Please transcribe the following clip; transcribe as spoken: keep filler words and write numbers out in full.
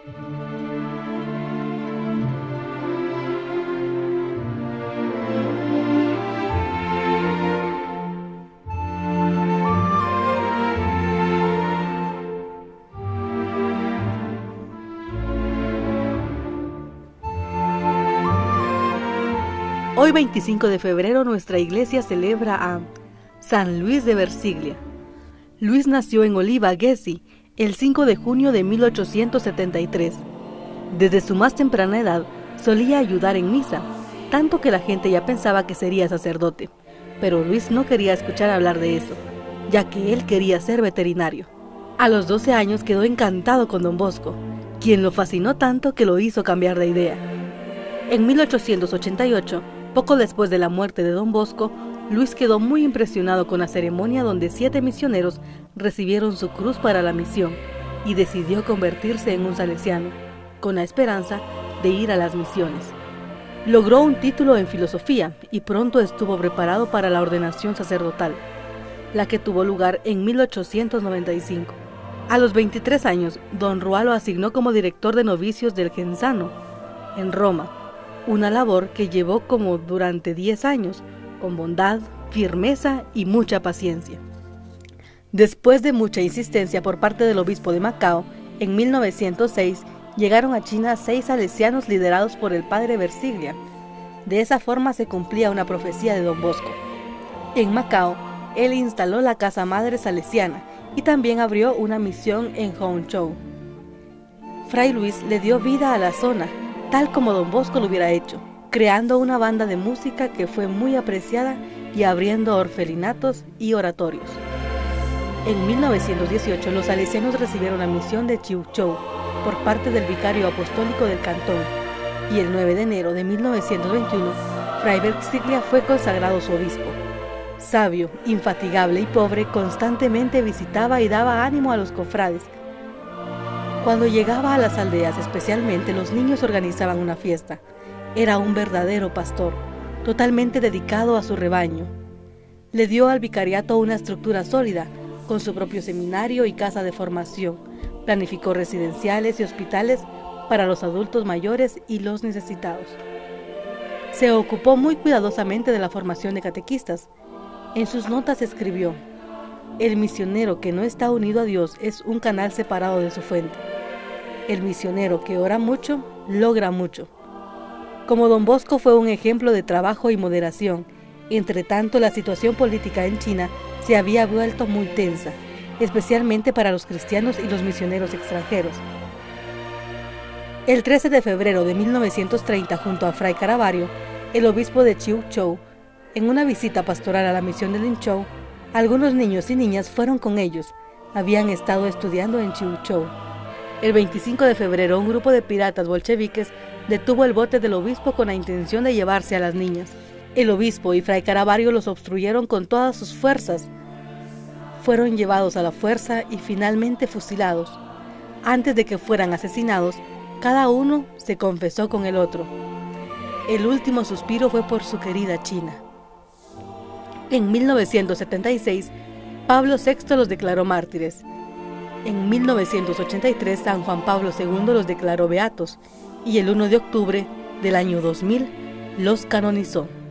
Hoy veinticinco de febrero nuestra iglesia celebra a San Luis de Versiglia. Luis nació en Oliva, Gessi, el cinco de junio de mil ochocientos setenta y tres. Desde su más temprana edad solía ayudar en misa, tanto que la gente ya pensaba que sería sacerdote, pero Luis no quería escuchar hablar de eso, ya que él quería ser veterinario. A los doce años quedó encantado con Don Bosco, quien lo fascinó tanto que lo hizo cambiar de idea. En mil ochocientos ochenta y ocho, poco después de la muerte de Don Bosco, Luis quedó muy impresionado con la ceremonia donde siete misioneros recibieron su cruz para la misión y decidió convertirse en un salesiano, con la esperanza de ir a las misiones. Logró un título en filosofía y pronto estuvo preparado para la ordenación sacerdotal, la que tuvo lugar en mil ochocientos noventa y cinco. A los veintitrés años, Don Roa lo asignó como director de novicios del Genzano, en Roma, una labor que llevó como durante diez años, con bondad, firmeza y mucha paciencia. Después de mucha insistencia por parte del obispo de Macao, en mil novecientos seis llegaron a China seis salesianos liderados por el padre Versiglia. De esa forma se cumplía una profecía de Don Bosco. En Macao, él instaló la Casa Madre Salesiana y también abrió una misión en Hongzhou. Fray Luis le dio vida a la zona, tal como Don Bosco lo hubiera hecho, creando una banda de música que fue muy apreciada y abriendo orfelinatos y oratorios. En mil novecientos dieciocho los salesianos recibieron la misión de Chiuchou por parte del vicario apostólico del cantón, y el nueve de enero de mil novecientos veintiuno, Fray Versiglia fue consagrado su obispo. Sabio, infatigable y pobre, constantemente visitaba y daba ánimo a los cofrades. Cuando llegaba a las aldeas, especialmente los niños, organizaban una fiesta. Era un verdadero pastor, totalmente dedicado a su rebaño. Le dio al vicariato una estructura sólida, con su propio seminario y casa de formación. Planificó residenciales y hospitales para los adultos mayores y los necesitados. Se ocupó muy cuidadosamente de la formación de catequistas. En sus notas escribió: «El misionero que no está unido a Dios es un canal separado de su fuente. El misionero que ora mucho, logra mucho». Como Don Bosco fue un ejemplo de trabajo y moderación, entre tanto la situación política en China se había vuelto muy tensa, especialmente para los cristianos y los misioneros extranjeros. El trece de febrero de mil novecientos treinta, junto a Fray Caravario, el obispo de Chiuchou, en una visita pastoral a la misión de Linzhou, algunos niños y niñas fueron con ellos. Habían estado estudiando en Chiuchou. El veinticinco de febrero, un grupo de piratas bolcheviques detuvo el bote del obispo con la intención de llevarse a las niñas. El obispo y Fray Caravario los obstruyeron con todas sus fuerzas. Fueron llevados a la fuerza y finalmente fusilados. Antes de que fueran asesinados, cada uno se confesó con el otro. El último suspiro fue por su querida China. En mil novecientos setenta y seis, Pablo sexto los declaró mártires. En mil novecientos ochenta y tres, San Juan Pablo segundo los declaró beatos y el uno de octubre del año dos mil los canonizó.